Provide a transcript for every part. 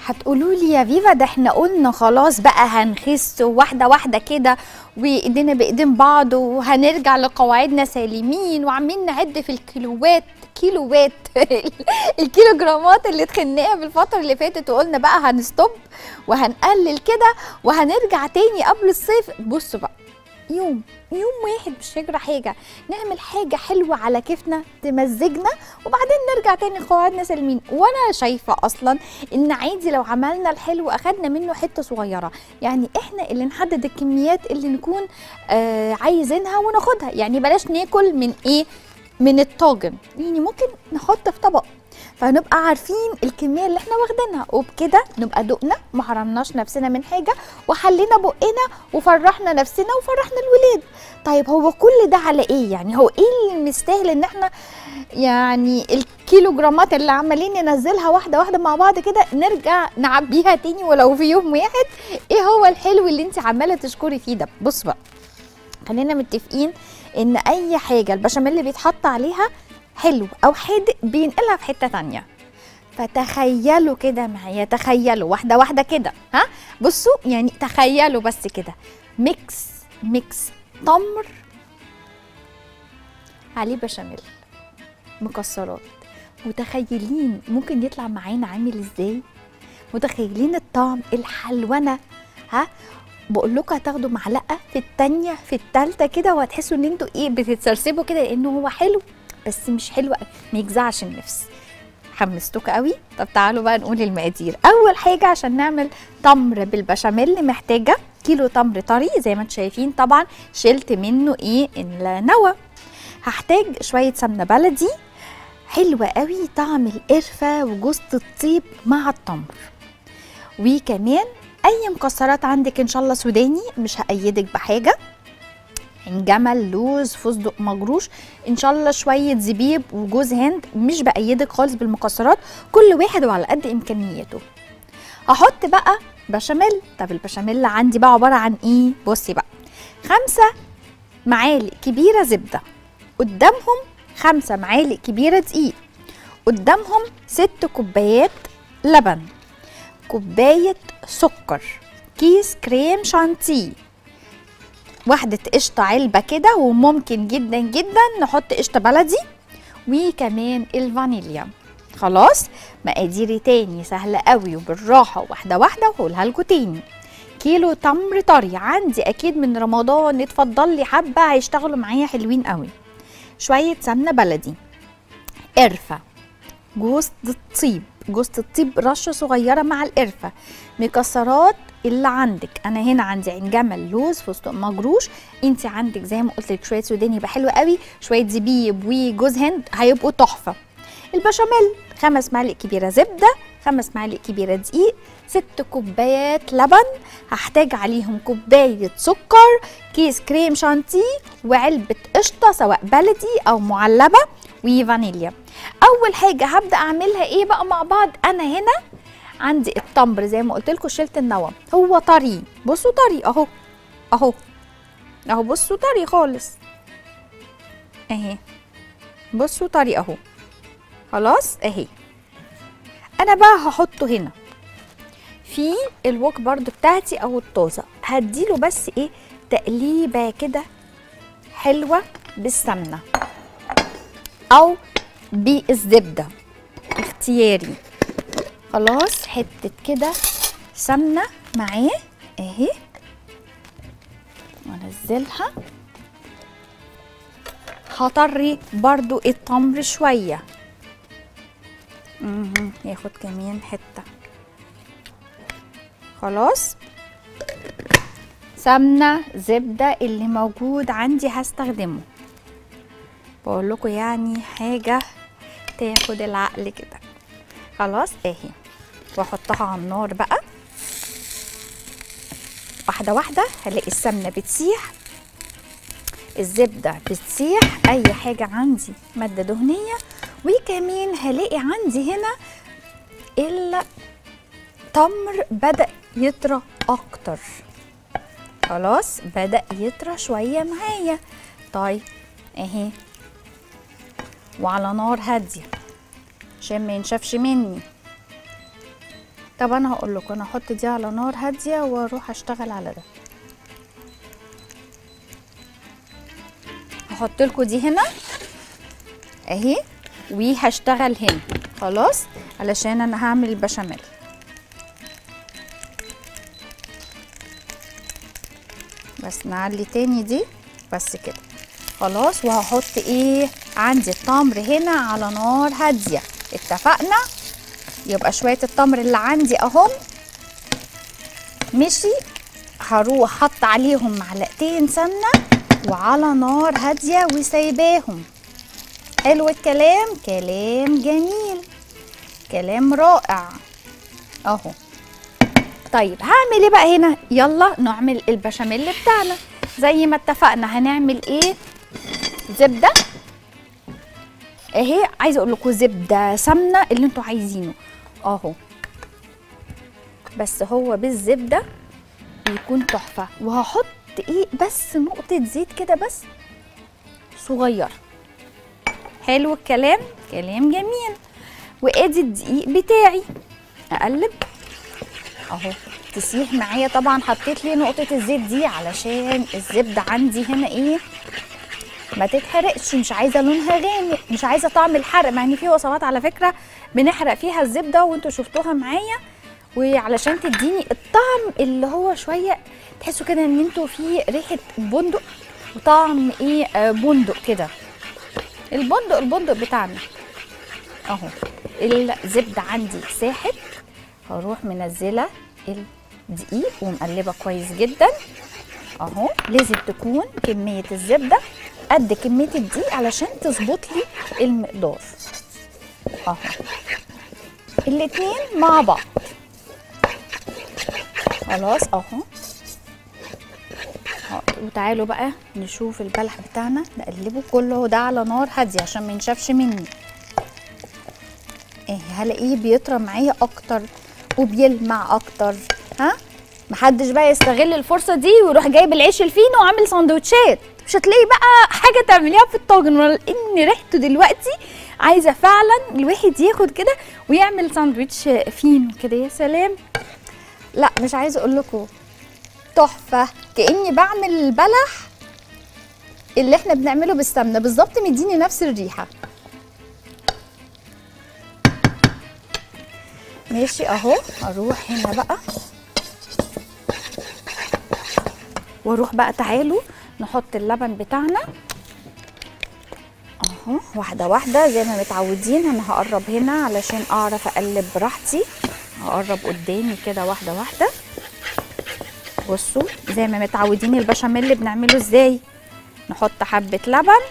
هتقولوا لي يا فيفا ده احنا قلنا خلاص بقى هنخس واحده واحده كده وايدينا بايدين بعض وهنرجع لقواعدنا سالمين وعمالين نعد في الكيلوات كيلوات الكيلوجرامات اللي اتخنقها في الفتره اللي فاتت، وقلنا بقى هنستوب وهنقلل كده وهنرجع تاني قبل الصيف. بصوا بقى، يوم واحد مش هيجرى حاجه، نعمل حاجه حلوه على كيفنا تمزجنا وبعدين نرجع تاني قواعدنا سالمين. وانا شايفه اصلا ان عادي لو عملنا الحلو اخدنا منه حته صغيره، يعني احنا اللي نحدد الكميات اللي نكون عايزينها وناخدها. يعني بلاش ناكل من ايه، من الطاجن، يعني ممكن نحط في طبق فنبقى عارفين الكميه اللي احنا واخدينها، وبكده نبقى دقنا ما حرمناش نفسنا من حاجه وحلينا بقنا وفرحنا نفسنا وفرحنا الولاد. طيب هو كل ده على ايه؟ يعني هو ايه اللي مستاهل ان احنا يعني الكيلو جرامات اللي عمالين ننزلها واحده واحده مع بعض كده نرجع نعبيها تاني ولو في يوم واحد؟ ايه هو الحلو اللي انت عماله تشكري فيه ده؟ بص بقى، خلينا متفقين ان اي حاجه البشاميل اللي بيتحط عليها حلو او حادق بينقلها في حته تانية. فتخيلوا كده معايا، تخيلوا واحده واحده كده، ها بصوا يعني تخيلوا بس كده، ميكس تمر عليه بشاميل مكسرات، متخيلين ممكن يطلع معانا عامل ازاي؟ متخيلين الطعم الحلوانه؟ ها بقول لكم هتاخدوا معلقه في الثانيه في الثالثه كده وهتحسوا ان انتوا ايه بتتسرسبوا كده، لانه هو حلو بس مش حلو ما يجزعش النفس. حمستوك قوي؟ طب تعالوا بقى نقول المقادير. اول حاجه عشان نعمل تمر بالبشاميل محتاجه كيلو تمر طري زي ما انتم شايفين، طبعا شلت منه ايه النوى. هحتاج شويه سمنه بلدي حلوه قوي، طعم القرفه وجوز الطيب مع التمر، وكمان اي مكسرات عندك ان شاء الله سوداني مش هأيدك بحاجه، عين جمل، لوز، فستق مجروش، ان شاء الله شويه زبيب وجوز هند، مش بأيدك خالص بالمكسرات، كل واحد وعلى قد امكانياته. هحط بقى بشاميل. طب البشاميل عندي بقى عباره عن ايه؟ بصي بقى، 5 معالق كبيره زبده، قدامهم 5 معالق كبيره دقيق، قدامهم 6 كوبايات لبن، كوبايه سكر، كيس كريم شانتيه، واحدة قشطة علبة كده، وممكن جدا جدا نحط قشطة بلدي، وكمان الفانيليا. خلاص مقاديري تاني سهلة قوي وبالراحة واحدة واحدة وهقولها لكم تاني. كيلو تمر طري عندي اكيد من رمضان، اتفضل لي حبة هيشتغلوا معايا حلوين قوي، شوية سمنة بلدي، قرفة، جوز الطيب رشة صغيرة مع القرفة، مكسرات اللي عندك، انا هنا عندي عين جمل، لوز، فستق مجروش، انت عندك زي ما قلت لك شويه سوداني يبقى حلو قوي، شويه زبيب وجوز هند هيبقوا تحفه. البشاميل 5 معالق كبيره زبده، 5 معالق كبيره دقيق، 6 كوبايات لبن، هحتاج عليهم كوبايه سكر، كيس كريم شانتيه، وعلبه قشطه سواء بلدي او معلبه، وفانيليا. اول حاجه هبدا اعملها ايه بقى مع بعض؟ انا هنا عندي التمر زي ما قلت لكم شلت النوى، هو طري، بصوا طري اهو بصوا طري خالص اهي، بصوا طري اهو، خلاص اهي. انا بقى هحطه هنا في الوك برضو بتاعتي او الطازه، هديله بس ايه تقليبه كده حلوه بالسمنه او بالزبده اختياري. خلاص حته كده سمنه معاه اهي، وانزلها. هطري برضو التمر شويه، ياخد كمان حته. خلاص سمنه زبده اللي موجود عندي هستخدمه، بقول لكم يعني حاجه تاخد العقل كده. خلاص اهي، واحطها على النار بقى واحده واحده، هلاقي السمنه بتسيح، الزبده بتسيح، اي حاجه عندي ماده دهنيه، وكمان هلاقي عندي هنا التمر بدأ يطرى اكتر. خلاص بدأ يطرى شويه معايا. طيب اهي، وعلى نار هاديه عشان ما ينشفش مني. طب انا هقول لكم، انا هحط دي على نار هاديه واروح اشتغل على ده. هحط لكم دي هنا اهي، وهشتغل هنا خلاص علشان انا هعمل البشاميل. بس نعلي تاني دي بس كده خلاص. وهحط ايه عندي التمر هنا على نار هاديه، اتفقنا؟ يبقى شويه التمر اللي عندي اهم مشي. هروح حط عليهم معلقتين سمنه وعلى نار هاديه وسايباهم. حلو الكلام، كلام جميل، كلام رائع اهو. طيب هعمل ايه بقى هنا؟ يلا نعمل البشاميل بتاعنا زي ما اتفقنا. هنعمل ايه؟ زبده اهي، عايزه اقول لكم زبده سمنه اللي انتوا عايزينه اهو، بس هو بالزبده بيكون تحفه. وهحط ايه بس نقطه زيت كده بس صغيره. حلو الكلام، كلام جميل. وادي الدقيق بتاعي، اقلب اهو تسيح معايا. طبعا حطيت لي نقطه الزيت دي علشان الزبده عندي هنا ايه ما تتحرقش، مش عايزه لونها غامق، مش عايزه طعم الحرق، مع ان في وصفات على فكره بنحرق فيها الزبده وانتوا شفتوها معايا، وعلشان تديني الطعم اللي هو شويه تحسوا كده ان انتوا في ريحه بندق وطعم ايه بندق كده، البندق بتاعنا اهو. الزبده عندي ساحت، هروح منزله الدقيق ومقلبه كويس جدا اهو. لازم تكون كميه الزبده قد كميه الدقيق علشان تظبط لي المقدار اهو، الاتنين مع بعض خلاص اهو. وتعالوا بقى نشوف البلح بتاعنا، نقلبه كله ده على نار هاديه عشان ما ينشفش مني. ايه هلاقيه بيطرى معايا اكتر وبيلمع اكتر. ها محدش بقى يستغل الفرصه دي ويروح جايب العيش الفينو وعامل سندوتشات، مش هتلاقي بقى حاجه تعمليها في الطاجن، ولا ان ريحته دلوقتي عايزه فعلا الواحد ياخد كده ويعمل ساندوتش فينو كده. يا سلام، لا مش عايزه اقول لكم تحفه، كاني بعمل البلح اللي احنا بنعمله بالسمنه بالظبط، مديني نفس الريحه. ماشي اهو. اروح هنا بقى واروح بقى، تعالوا نحط اللبن بتاعنا اهو واحده واحده زي ما متعودين. انا هقرب هنا علشان اعرف اقلب براحتي، هقرب قدامي كده واحده واحده. بصوا زي ما متعودين البشاميل اللي بنعمله ازاي، نحط حبه لبن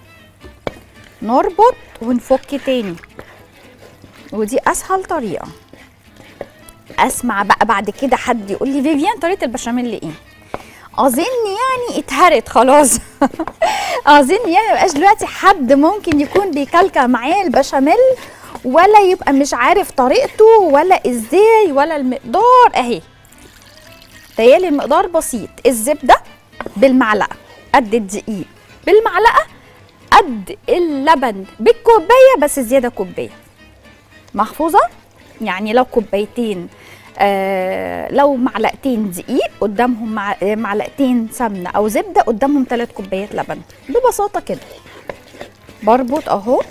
نربط ونفك تاني، ودي اسهل طريقه. اسمع بقى بعد كده حد يقول لي فيفيان طريقه البشاميل ايه؟ اظن يعني اتهرت خلاص اظن يعني مبقاش دلوقتي حد ممكن يكون بيكلكع معايا البشاميل ولا يبقى مش عارف طريقته ولا ازاي ولا المقدار. اهي تهيألي المقدار بسيط، الزبده بالمعلقه قد الدقيق بالمعلقه قد اللبن بالكوبايه، بس زياده كوبايه محفوظه. يعني لو كوبايتين لو معلقتين دقيق قدامهم معلقتين سمنه او زبده قدامهم 3 كوبايات لبن، ببساطه كده. بربط اهو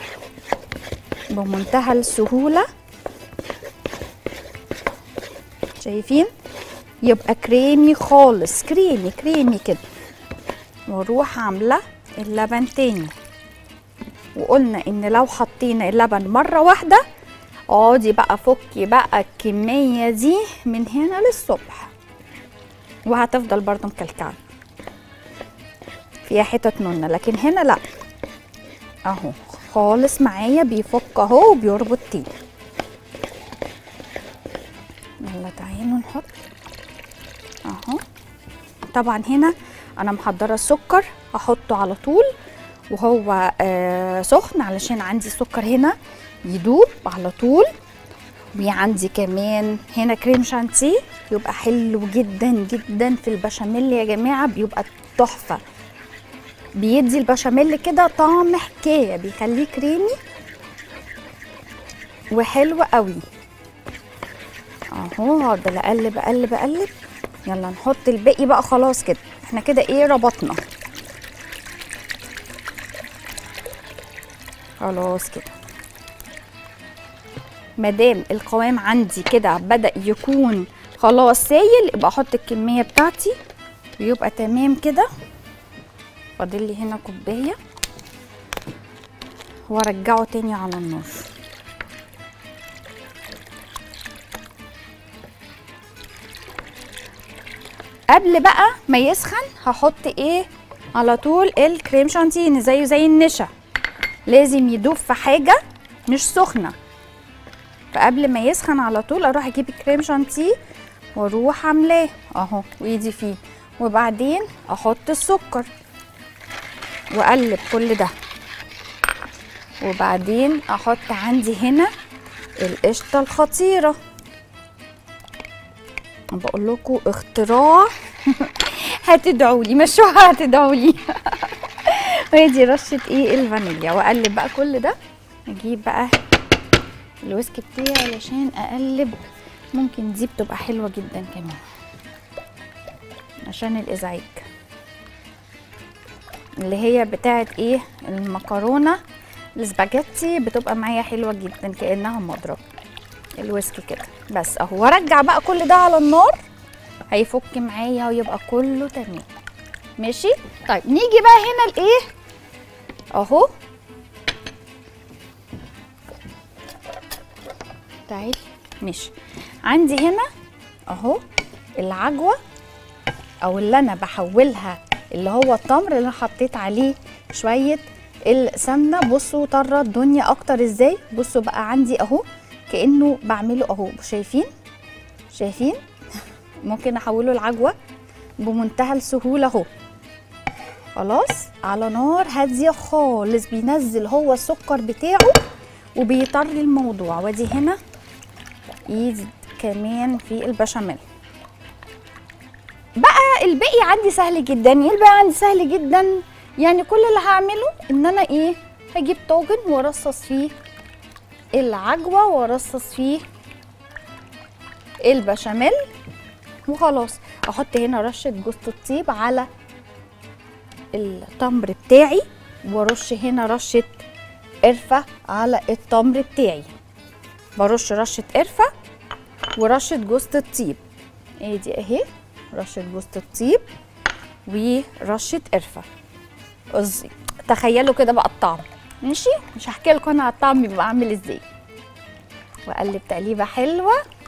بمنتهى السهوله، شايفين؟ يبقى كريمي خالص، كريمي كده. واروح عامله اللبن تاني، وقلنا ان لو حطينا اللبن مره واحده اقعدي بقى فكي بقى الكميه دي من هنا للصبح، وهتفضل برضو مكلكعه فيها حتت نونه. لكن هنا لا اهو خالص معايا بيفك اهو وبيربط تاني. يلا تعالوا نحط اهو. طبعا هنا انا محضره السكر هحطه على طول وهو سخن علشان عندي السكر هنا يدوب على طول. وعندي كمان هنا كريم شانتيه، يبقى حلو جدا جدا في البشاميل يا جماعه، بيبقى تحفه، بيدي البشاميل كده طعم حكايه، بيخليه كريمي وحلو قوي اهو هفضل اقلب اقلب اقلب. يلا نحط الباقي بقى. خلاص كده احنا كده ايه ربطنا. خلاص كده مادام القوام عندي كده بدأ يكون خلاص سايل، يبقى احط الكميه بتاعتي ويبقى تمام كده. فاضل لي هنا كوبايه وارجعه تاني على النار. قبل بقى ما يسخن هحط ايه على طول؟ الكريم شانتيه. زيه زي النشا، لازم يدوب في حاجه مش سخنه. فقبل ما يسخن على طول اروح اجيب الكريم شانتيه واروح عاملاه اهو وايدي فيه، وبعدين احط السكر واقلب كل ده، وبعدين احط عندي هنا القشطه الخطيره. بقول لكم اختراع هتدعوا لي، مشروع هتدعوا لي. وادي رشه ايه الفانيليا، واقلب بقى كل ده. اجيب بقى الويسك بتاعي علشان اقلب. ممكن دي بتبقى حلوه جدا كمان عشان الازعاج، اللي هي بتاعت ايه المكرونه الاسباجيتي، بتبقى معايا حلوه جدا كانها مضرب. الويسك كده بس اهو. وارجع بقى كل ده على النار، هيفك معايا ويبقى كله تمام. ماشي. طيب نيجي بقى هنا لايه اهو. تعالي. ماشي. عندي هنا اهو العجوه او اللي انا بحولها، اللي هو التمر اللي انا حطيت عليه شويه السمنه. بصوا طرى الدنيا اكتر ازاي. بصوا بقى عندي اهو كانه بعمله اهو. شايفين؟ شايفين؟ ممكن احوله العجوه بمنتهى السهوله اهو. خلاص على نار هاديه خالص، بينزل هو السكر بتاعه وبيطري الموضوع. وادي هنا ايد كمان في البشاميل. بقى الباقي عندي سهل جدا. الباقي عندي سهل جدا، يعني كل اللي هعمله ان انا ايه، هجيب طاجن وارصص فيه العجوه وارصص فيه البشاميل وخلاص. احط هنا رشه جوز الطيب على التمر بتاعي، وارش هنا رشه قرفه على التمر بتاعي. برش رشه قرفه ورشه جوز الطيب. ادي اهي رشه جوز الطيب ورشه قرفه. قصدي تخيلوا كده بقى الطعم. ماشي. مش هحكي لكم انا على الطعم بيبقى عامل ازاي. واقلب تقليبه حلوه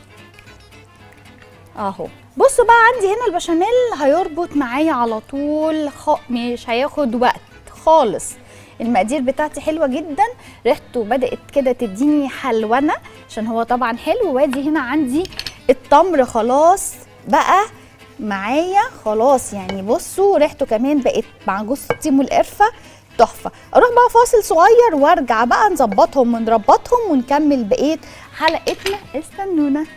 اهو. بصوا بقى عندي هنا البشاميل هيربط معايا على طول، مش هياخد وقت خالص. المقادير بتاعتي حلوه جدا، ريحته بدات كده تديني حلوانه عشان هو طبعا حلو. وادي هنا عندي التمر خلاص بقى معايا خلاص، يعني بصوا ريحته كمان بقت مع جوز الطيب والقرفه تحفه. اروح بقى فاصل صغير وارجع بقى نظبطهم ونربطهم ونكمل بقيه حلقتنا. استنونا.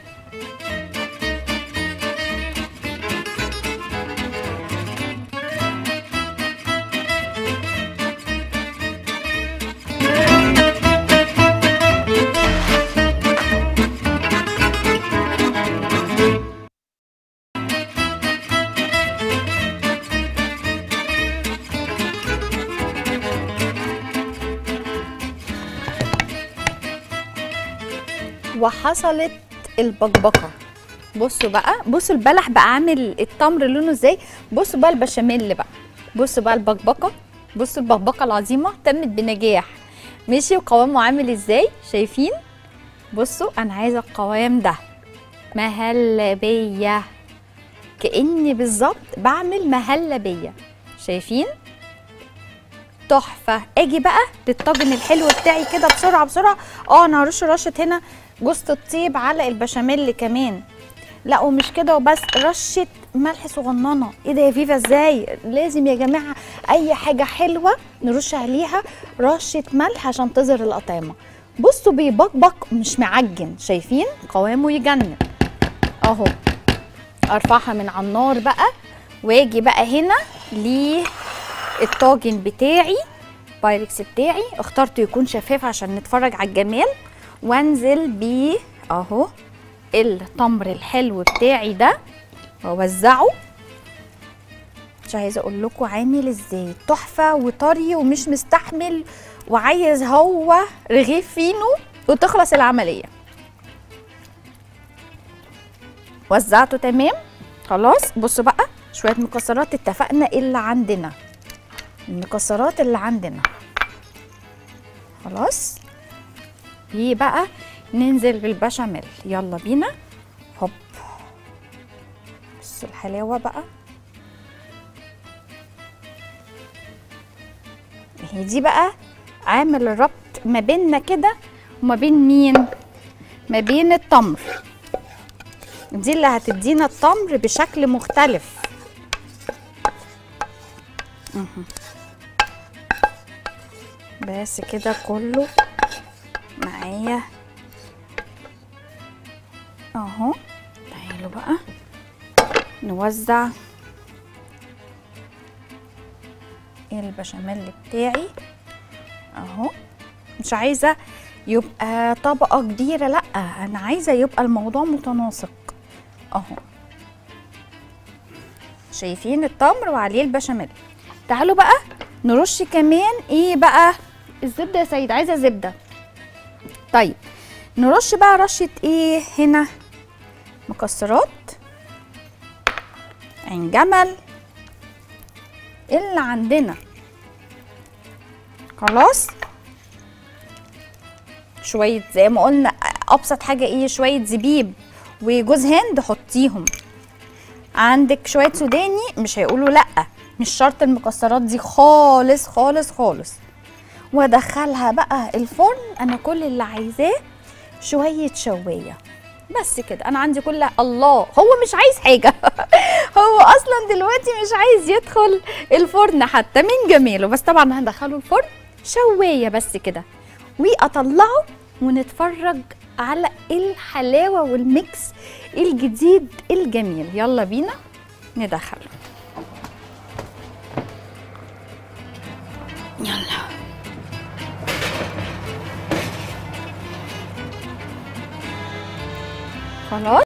وحصلت البقبقه. بصوا بقى، بصوا البلح بقى عامل التمر لونه ازاي. بصوا بقى البشاميل بقى، بصوا بقى البقبقه، بصوا البقبقه العظيمه تمت بنجاح. ماشي. وقوامه عامل ازاي شايفين؟ بصوا انا عايزه القوام ده مهلبيه، كاني بالظبط بعمل مهلبيه. شايفين؟ تحفه. اجي بقى للطاجن الحلو بتاعي كده بسرعه بسرعه. انا هرش رشه هنا جوز الطيب على البشاميل كمان. لا ومش كده وبس، رشه ملح صغننه. ايه ده يا فيفا ازاي؟ لازم يا جماعه اي حاجه حلوه نرش عليها رشه ملح عشان تظهر القطعمه. بصوا بيبقبق مش معجن. شايفين؟ قوامه يجنن اهو. ارفعها من على النار بقى، واجي بقى هنا للطاجن بتاعي. بايركس بتاعي اخترته يكون شفاف عشان نتفرج على الجمال، وانزل بيه اهو التمر الحلو بتاعي ده واوزعه. مش عايزه اقول لكم عامل ازاي، تحفه وطري ومش مستحمل وعايز هو رغيف فينو وتخلص العمليه. وزعته تمام خلاص. بصوا بقى شويه مكسرات، اتفقنا اللي عندنا المكسرات اللي عندنا خلاص. ايه بقى، ننزل بالبشاميل. يلا بينا. هوب، بصوا الحلاوه بقى. هي دي بقى عامل الربط ما بيننا كده وما بين مين؟ ما بين التمر. دي اللي هتدينا التمر بشكل مختلف. بس كده كله معايا اهو. تعالوا بقى نوزع البشاميل بتاعي اهو. مش عايزه يبقى طبقه كبيره، لا انا عايزه يبقى الموضوع متناسق اهو. شايفين التمر وعليه البشاميل. تعالوا بقى نرش كمان ايه بقى؟ الزبده يا سيد، عايزه زبده. طيب نرش بقى رشه ايه هنا؟ مكسرات، عين جمل، اللي عندنا خلاص. شويه زي ما قلنا ابسط حاجه ايه، شويه زبيب وجوز هند حطيهم. عندك شويه سوداني مش هيقولوا لا، مش شرط المكسرات دي خالص خالص خالص. وادخلها بقى الفرن. انا كل اللي عايزاه شويه شوايه بس كده. انا عندي كل الله، هو مش عايز حاجه هو اصلا دلوقتي مش عايز يدخل الفرن حتى من جماله، بس طبعا هندخله الفرن شوايه بس كده واطلعه ونتفرج على الحلاوه والميكس الجديد الجميل. يلا بينا ندخله. يلا خلاص.